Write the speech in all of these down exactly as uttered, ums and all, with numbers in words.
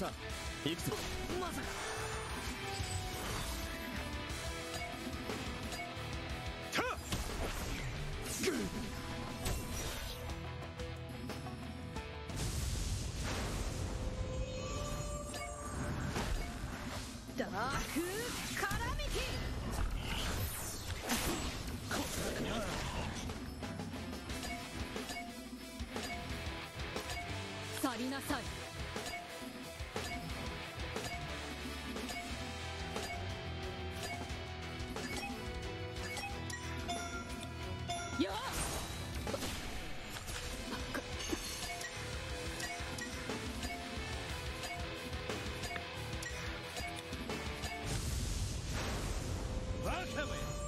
した。いくぞ。まさかダークカラミティ。去りなさい。よっバカめ。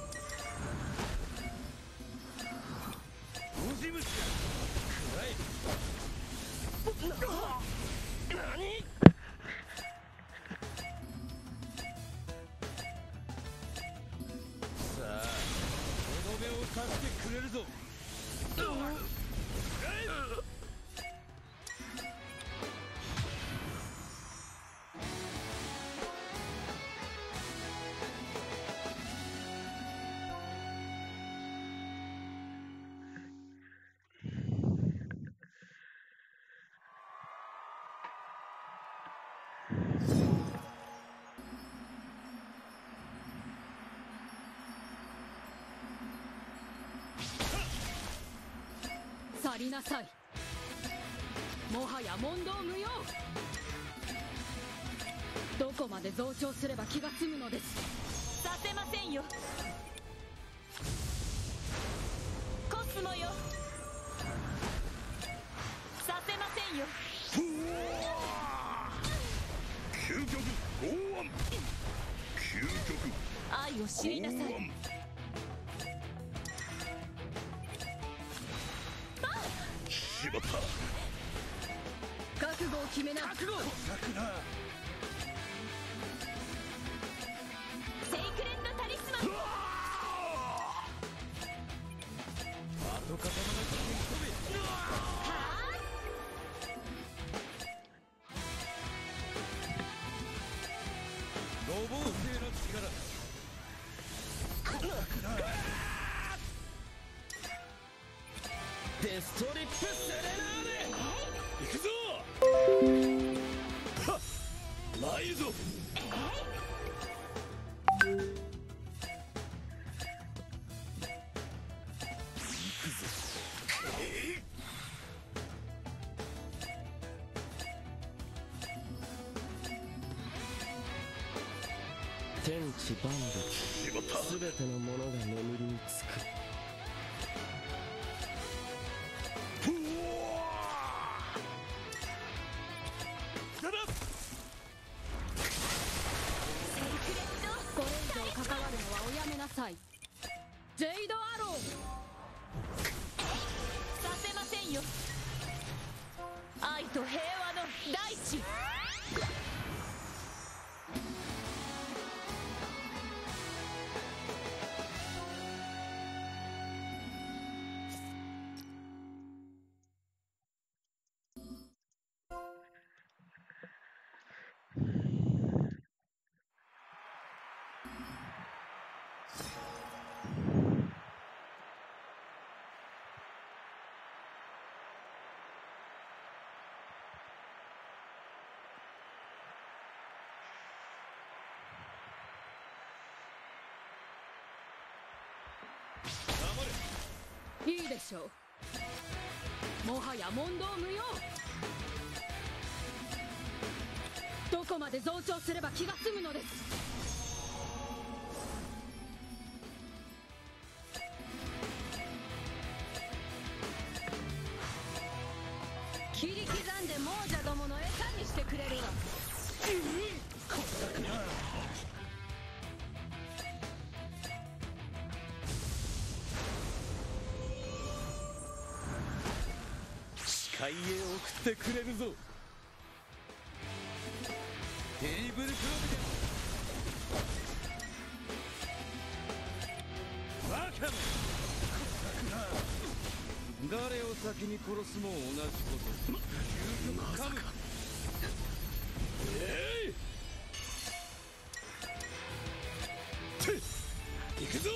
ウジ虫がくらえ。何？さあ、とどめを刺してくれるぞ。 去りなさい。もはや問答無用。どこまで増長すれば気が済むのです。させませんよ。コスモよ、させませんよ。 究極剛腕。究極愛を知りなさい。 しまった。 覚悟を決めな。覚悟。 さくな。 セイクレットタリスマン。 跡形のなき飛び。ロボ性の力。デストリップセレナーレ。行くぞ。はっ、参るぞ。天地万物、すべてのものが眠りにつく。 これ以上関わるのはおやめなさい。ジェイドアロー。させませんよ。愛と平和の大地。いいでしょう。もはや問答無用。どこまで増長すれば気が済むのです。切り刻んで亡者どもの餌にしてくれるわ。 海へ送ってくれるぞ。テーブルクロビだ。バカめ。誰を先に殺すも同じこと。究極カム。 えいて行くぞ。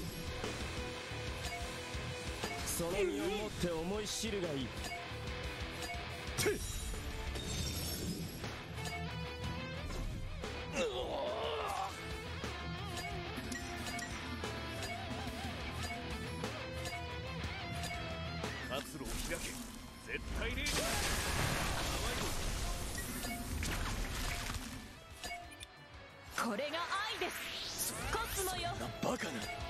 その身をもって思い知るがいい。 て活路を開け。絶対にこれが愛です。コスモよ。 バカな。